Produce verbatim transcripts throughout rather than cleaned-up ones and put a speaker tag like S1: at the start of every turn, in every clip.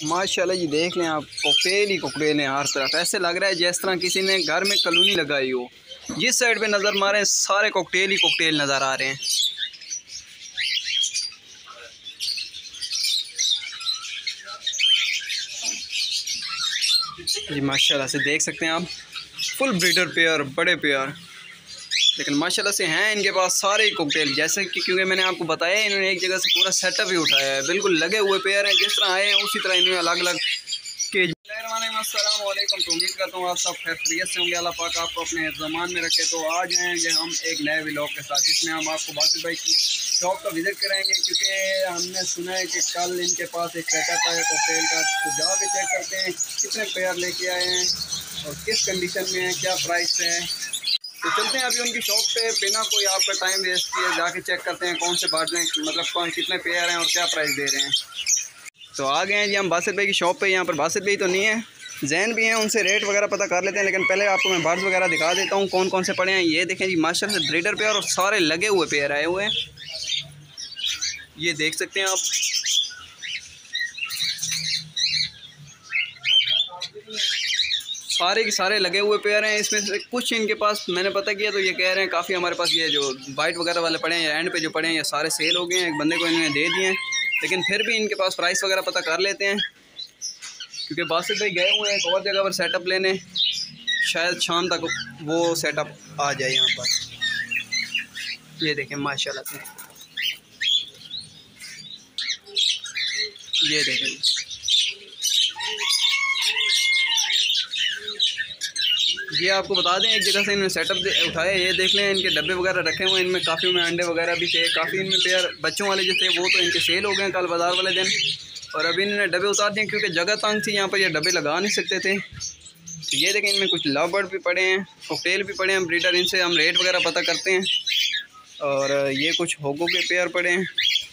S1: माशाल्लाह जी, देख लें आप, कोकटेल ही कोकटेल हैं हर तरफ। ऐसे लग रहा है जिस तरह किसी ने घर में कॉलोनी लगाई हो। जिस साइड पे नज़र मारे सारे कोकटेल ही कोकटेल नज़र आ रहे हैं। जी माशाल्लाह से देख सकते हैं आप, फुल ब्रीडर पेयर, बड़े पेयर, लेकिन माशाल्लाह से हैं इनके पास सारे कोकटेल। जैसे कि क्योंकि मैंने आपको बताया इन्होंने एक जगह से पूरा सेटअप ही उठाया है, बिल्कुल लगे हुए पेयर हैं। जिस तरह आए हैं उसी तरह इन्होंने अलग अलग केज। अस्सलाम वालेकुम, तो उम्मीद करता हूँ आप सब खैरियत से होंगे। अल्लाह पाक आपको अपने ज़मान में रखे। तो आज आएंगे हम एक नए व्लॉग के साथ, जिसमें हम आपको बासित भाई की शॉप का विज़िट कराएंगे, क्योंकि हमने सुना है कि कल इनके पास एक सेटअप है कोकटेल का। तो जाके चेक करते हैं कितने पेयर लेके आए हैं और किस कंडीशन में है, क्या प्राइस है। तो चलते हैं अभी उनकी शॉप पे, बिना कोई आपका टाइम वेस्ट किए जाके चेक करते हैं कौन से बर्ड हैं, मतलब कौन कितने पेयर हैं और क्या प्राइस दे रहे हैं। तो आ गए हैं जी हम बासित भाई की शॉप पे। यहाँ पर बासित भाई तो नहीं है, जैन भी हैं, उनसे रेट वगैरह पता कर लेते हैं। लेकिन पहले आपको मैं बर्ड्स वगैरह दिखा देता हूँ कौन कौन से पड़े हैं। ये देखें जी, माशाल्लाह से ब्रीडर पेयर और सारे लगे हुए पेयर आए हुए हैं। ये देख सकते हैं आप, सारे के सारे लगे हुए पेयर हैं। इसमें से कुछ इनके पास मैंने पता किया तो ये कह रहे हैं काफ़ी हमारे पास ये जो वाइट वगैरह वाले पड़े हैं या एंड पे जो पड़े हैं, ये सारे सेल हो गए हैं, एक बंदे को इन्होंने दे दिए हैं। लेकिन फिर भी इनके पास प्राइस वगैरह पता कर लेते हैं, क्योंकि बासित भाई गए हुए हैं एक और जगह पर सेटअप लेने। शायद शाम तक वो सेटअप आ जाए यहाँ पर। ये देखें माशाल्लाह से, ये देखें ये आपको बता दें एक जगह से इन्होंने सेटअप उठाया। ये देख लें इनके डब्बे वगैरह रखे हुए हैं, इनमें काफ़ी में अंडे वगैरह भी थे। काफ़ी इनमें पेयर बच्चों वाले जो थे वो तो इनके सेल हो गए कल बाज़ार वाले दिन, और अभी इन्होंने डब्बे उतार दिए क्योंकि जगह तंग थी, यहाँ पर ये डब्बे लगा नहीं सकते थे। तो ये देखें इनमें कुछ लव बर्ड भी पड़े हैं, कोकटेल भी पड़े हैं ब्रीडर, इनसे हम रेट वगैरह पता करते हैं। और ये कुछ होगो के पेयर पड़े हैं।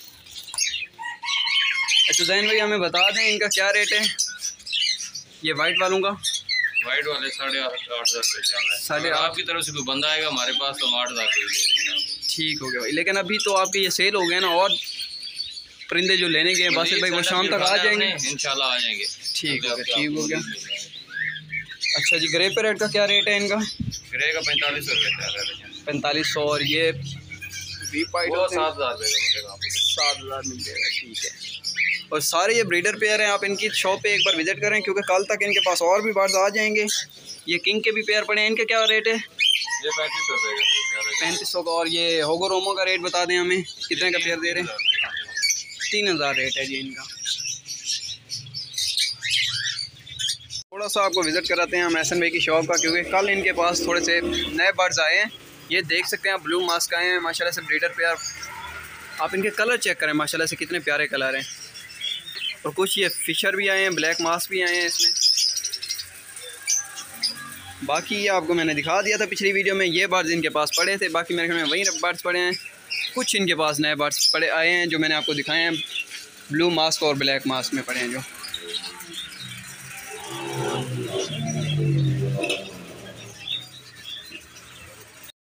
S1: अच्छा जैन भाई हमें बता दें इनका क्या रेट है, ये वाइट वालों का?
S2: वाइट वाले साढ़े आठ आठ हज़ार रुपये चल रहा है। साढ़े आपकी तरफ से कोई बंदा आएगा हमारे पास तो हम आठ हज़ार रुपये दे देंगे।
S1: ठीक हो गया भाई। लेकिन अभी तो आपके ये सेल हो गए ना, और परिंदे जो लेने गए बासित भाई वो शाम तक आ जाएंगे
S2: इंशाल्लाह, आ जाएंगे।
S1: ठीक हो गया, ठीक हो गया। अच्छा जी, ग्रे पे रेट का क्या रेट है इनका?
S2: ग्रे का पैंतालीस सौ रुपये चल रहा है।
S1: पैंतालीस सौ और ये वी पाइट
S2: सात हज़ार रुपये का मिलेगा आपको।
S1: सात हज़ार मिल जाएगा, ठीक है। और सारे ये ब्रीडर पेयर हैं। आप इनकी शॉप पे एक बार विजिट करें, क्योंकि कल तक इनके पास और भी बर्ड्स आ जाएंगे। ये किंग के भी पेयर पड़े हैं, इनके क्या रेट है?
S2: ये पैंतीस सौ रुपये का।
S1: पैंतीस सौ का। और ये होगो रोमो का रेट बता दें हमें, कितने का पेयर दे रहे हैं? तीन हज़ार रेट है जी इनका। थोड़ा सा आपको विज़िट कराते हैं हम एहसन भाई की शॉप का, क्योंकि कल इनके पास थोड़े से नए बर्ड्स आए हैं। ये देख सकते हैं आप, ब्लू मास्क आए हैं माशाल्लाह से ब्रीडर पेयर। आप इनके कलर चेक करें माशाल्लाह से कितने प्यारे कलर हैं। और कुछ ये फिशर भी आए हैं, ब्लैक मास्क भी आए हैं इसमें। बाकी ये आपको मैंने दिखा दिया था पिछली वीडियो में, ये बर्ड्स इनके पास पड़े थे। बाकी मेरे ख्याल में वही बर्ड्स पड़े हैं। कुछ इनके पास नए बर्ड्स पड़े आए हैं जो मैंने आपको दिखाए हैं, ब्लू मास्क और ब्लैक मास्क में पड़े हैं जो।